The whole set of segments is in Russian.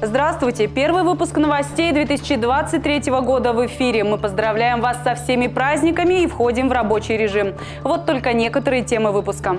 Здравствуйте! Первый выпуск новостей 2023 года в эфире. Мы поздравляем вас со всеми праздниками и входим в рабочий режим. Вот только некоторые темы выпуска.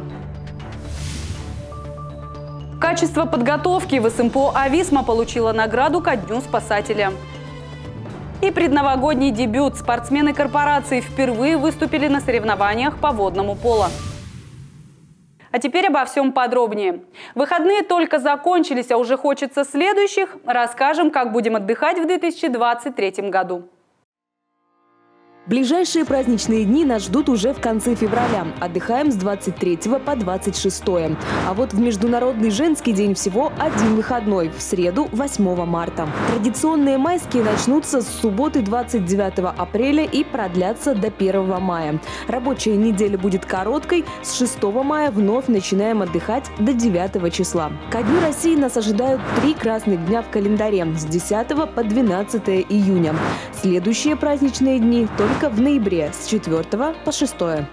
Качество подготовки в СМПО «Ависма» получила награду ко Дню спасателя. И предновогодний дебют. Спортсмены корпорации впервые выступили на соревнованиях по водному поло. А теперь обо всем подробнее. Выходные только закончились, а уже хочется следующих. Расскажем, как будем отдыхать в 2023 году. Ближайшие праздничные дни нас ждут уже в конце февраля. Отдыхаем с 23 по 26. А вот в Международный женский день всего один выходной – в среду 8 марта. Традиционные майские начнутся с субботы 29 апреля и продлятся до 1 мая. Рабочая неделя будет короткой. С 6 мая вновь начинаем отдыхать до 9 числа. Ко Дню России нас ожидают 3 красных дня в календаре – с 10 по 12 июня. Следующие праздничные дни только в ноябре с 4 по 6.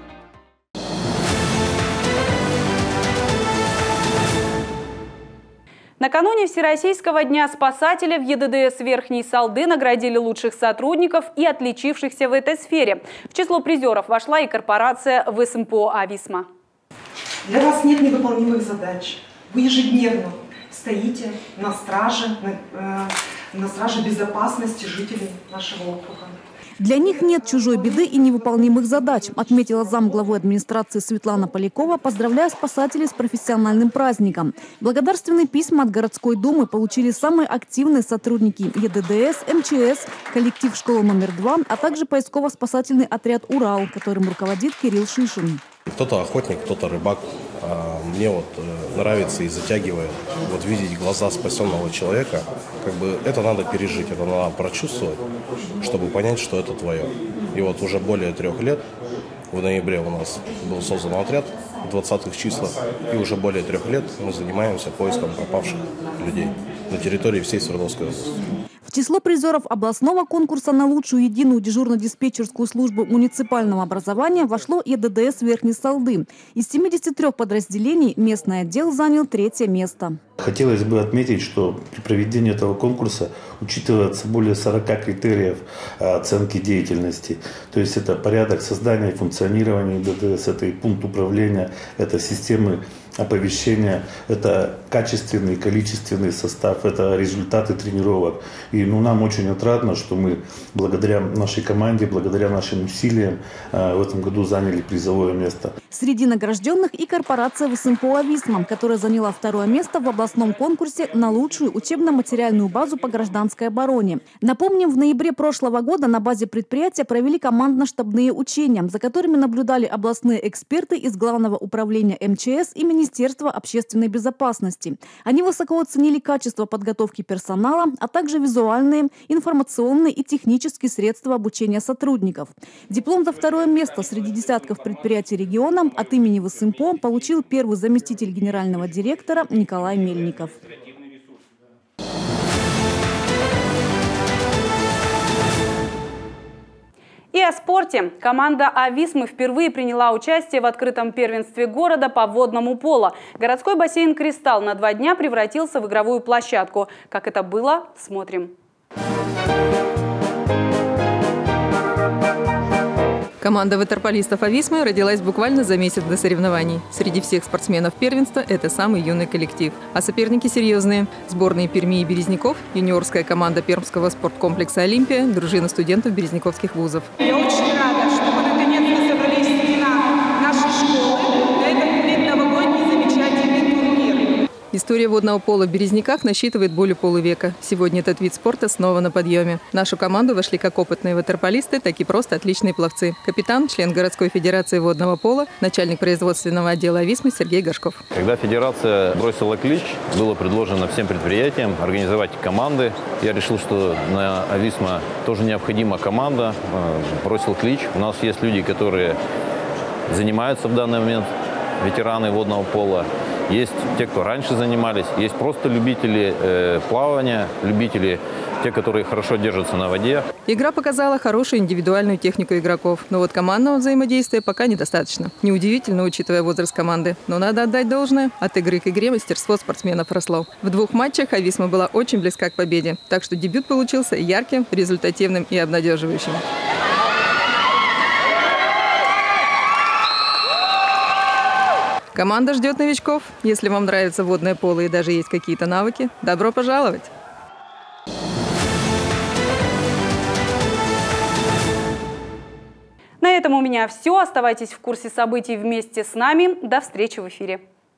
Накануне Всероссийского дня спасателя в ЕДДС Верхней Салды наградили лучших сотрудников и отличившихся в этой сфере. В число призеров вошла и корпорация СМПО «Ависма». Для вас нет невыполнимых задач. Вы ежедневно стоите на страже безопасности жителей нашего округа. Для них нет чужой беды и невыполнимых задач, отметила замглавы администрации Светлана Полякова, поздравляя спасателей с профессиональным праздником. Благодарственные письма от городской думы получили самые активные сотрудники ЕДДС, МЧС, коллектив школы номер 2, а также поисково-спасательный отряд «Урал», которым руководит Кирилл Шишин. Кто-то охотник, кто-то рыбак. Мне нравится и затягивает видеть глаза спасенного человека. Это надо пережить, это надо прочувствовать, чтобы понять, что это твое. И уже более 3 лет, в ноябре у нас был создан отряд в 20-х числах, и уже более 3 лет мы занимаемся поиском пропавших людей на территории всей Свердловской области. В число призеров областного конкурса на лучшую единую дежурно-диспетчерскую службу муниципального образования вошло ЕДДС Верхней Салды. Из 73 подразделений местный отдел занял 3-е место. Хотелось бы отметить, что при проведении этого конкурса учитывается более 40 критериев оценки деятельности. То есть это порядок создания и функционирования ЕДДС, это и пункт управления, это системы оповещения, это качественный и количественный состав, это результаты тренировок. И нам очень отрадно, что мы благодаря нашей команде, благодаря нашим усилиям в этом году заняли призовое место. Среди награжденных и корпорация СМПО «Ависма», которая заняла 2-е место в областном конкурсе на лучшую учебно-материальную базу по гражданской обороне. Напомним, в ноябре прошлого года на базе предприятия провели командно-штабные учения, за которыми наблюдали областные эксперты из Главного управления МЧС и Министерства общественной безопасности. Они высоко оценили качество подготовки персонала, а также визуальные, информационные и технические средства обучения сотрудников. Диплом за 2-е место среди десятков предприятий региона от имени СМПО получил первый заместитель генерального директора Николай Мельников. И о спорте. Команда «Ависмы» впервые приняла участие в открытом первенстве города по водному поло. Городской бассейн «Кристалл» на 2 дня превратился в игровую площадку. Как это было, смотрим. Команда ватерполистов «Ависмы» родилась буквально за месяц до соревнований. Среди всех спортсменов первенства это самый юный коллектив. А соперники серьезные. Сборные Перми и Березников, юниорская команда Пермского спорткомплекса «Олимпия», дружина студентов березниковских вузов. Я очень рада, что мы наконец-то собрались в стенах нашей школы на этот предновогодний замечательный турнир. История водного пола в Березниках насчитывает более полувека. Сегодня этот вид спорта снова на подъеме. В нашу команду вошли как опытные ватерполисты, так и просто отличные пловцы. Капитан, член городской федерации водного пола, начальник производственного отдела «Ависмы» Сергей Горшков. Когда федерация бросила клич, было предложено всем предприятиям организовать команды. Я решил, что на «Ависма» тоже необходима команда. Бросил клич. У нас есть люди, которые занимаются в данный момент, ветераны водного пола. Есть те, кто раньше занимались, есть просто любители плавания, любители те, которые хорошо держатся на воде. Игра показала хорошую индивидуальную технику игроков. Но вот командного взаимодействия пока недостаточно. Неудивительно, учитывая возраст команды. Но надо отдать должное. От игры к игре мастерство спортсменов росло. В 2 матчах Ависма была очень близка к победе. Так что дебют получился ярким, результативным и обнадеживающим. Команда ждет новичков. Если вам нравится водное поло и даже есть какие-то навыки, добро пожаловать! На этом у меня все. Оставайтесь в курсе событий вместе с нами. До встречи в эфире.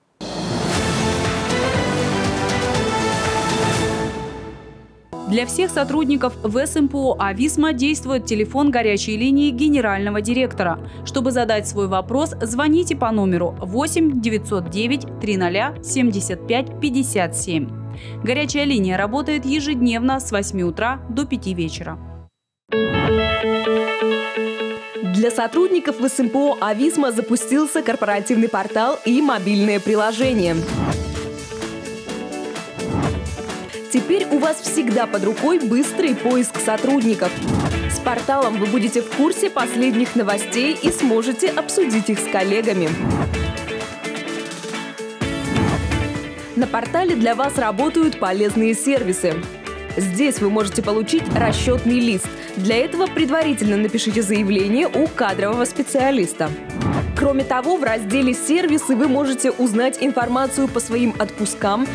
Для всех сотрудников ВСМПО «Ависма» действует телефон горячей линии генерального директора. Чтобы задать свой вопрос, звоните по номеру 8 909 300 75 57. Горячая линия работает ежедневно с 8 утра до 5 вечера. Для сотрудников ВСМПО «Ависма» запустился корпоративный портал и мобильное приложение. Теперь у вас всегда под рукой быстрый поиск сотрудников. С порталом вы будете в курсе последних новостей и сможете обсудить их с коллегами. На портале для вас работают полезные сервисы. Здесь вы можете получить расчетный лист. Для этого предварительно напишите заявление у кадрового специалиста. Кроме того, в разделе «Сервисы» вы можете узнать информацию по своим отпускам,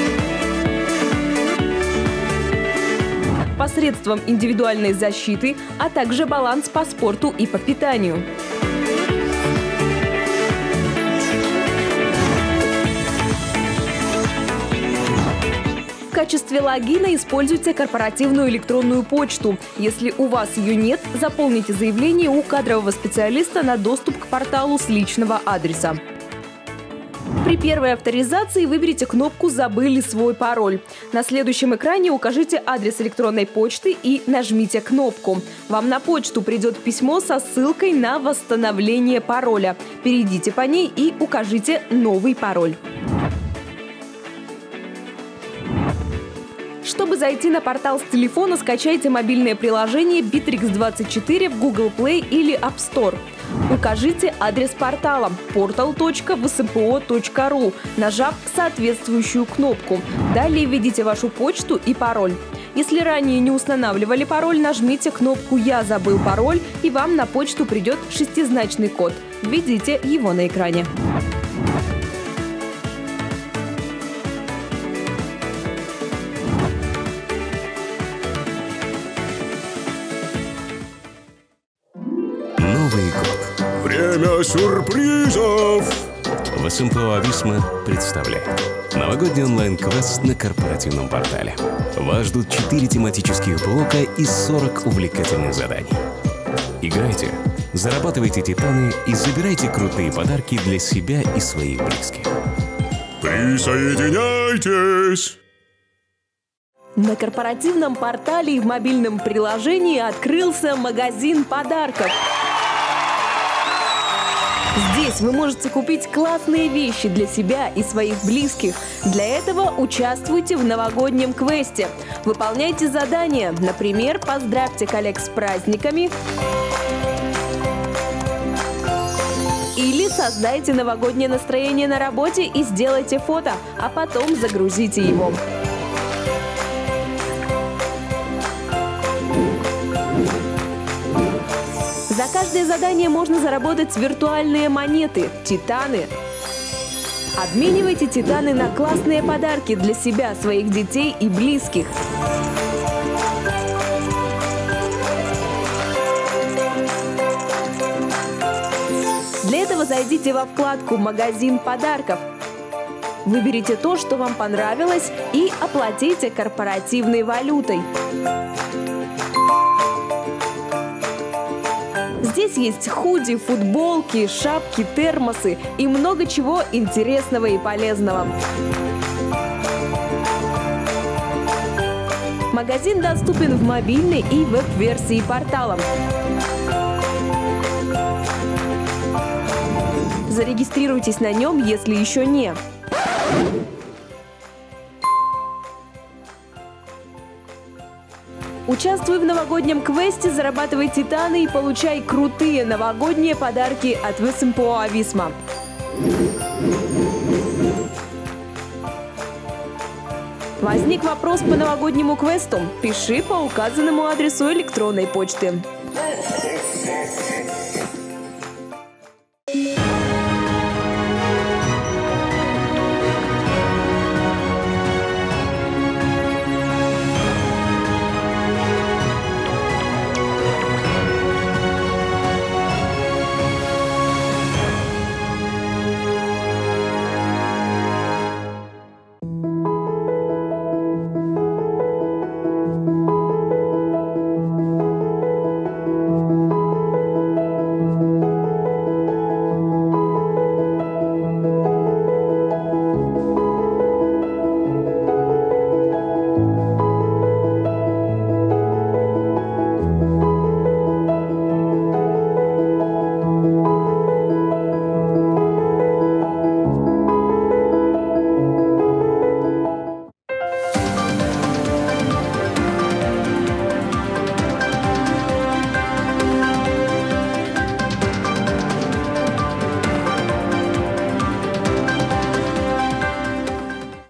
посредством индивидуальной защиты, а также баланс по спорту и по питанию. В качестве логина используйте корпоративную электронную почту. Если у вас ее нет, заполните заявление у кадрового специалиста на доступ к порталу с личного адреса. При первой авторизации выберите кнопку «Забыли свой пароль». На следующем экране укажите адрес электронной почты и нажмите кнопку. Вам на почту придет письмо со ссылкой на восстановление пароля. Перейдите по ней и укажите новый пароль. Чтобы зайти на портал с телефона, скачайте мобильное приложение Bittrex24 в Google Play или App Store. Укажите адрес портала portal.vsmpo.ru, нажав соответствующую кнопку. Далее введите вашу почту и пароль. Если ранее не устанавливали пароль, нажмите кнопку «Я забыл пароль» и вам на почту придет 6-значный код. Введите его на экране. Новый год. Время сюрпризов! ВСМПО «Ависма» представляет новогодний онлайн-квест на корпоративном портале. Вас ждут 4 тематических блока и 40 увлекательных заданий. Играйте, зарабатывайте титаны и забирайте крутые подарки для себя и своих близких. Присоединяйтесь! На корпоративном портале и в мобильном приложении открылся магазин подарков. Здесь вы можете купить классные вещи для себя и своих близких. Для этого участвуйте в новогоднем квесте. Выполняйте задания. Например, поздравьте коллег с праздниками. Или создайте новогоднее настроение на работе и сделайте фото, а потом загрузите его. За каждое задание можно заработать виртуальные монеты – титаны. Обменивайте титаны на классные подарки для себя, своих детей и близких. Для этого зайдите во вкладку «Магазин подарков». Выберите то, что вам понравилось, и оплатите корпоративной валютой. Здесь есть худи, футболки, шапки, термосы и много чего интересного и полезного. Магазин доступен в мобильной и веб-версии портала. Зарегистрируйтесь на нем, если еще не. Участвуй в новогоднем квесте, зарабатывай титаны и получай крутые новогодние подарки от ВСМПО «Ависма». Возник вопрос по новогоднему квесту? Пиши по указанному адресу электронной почты.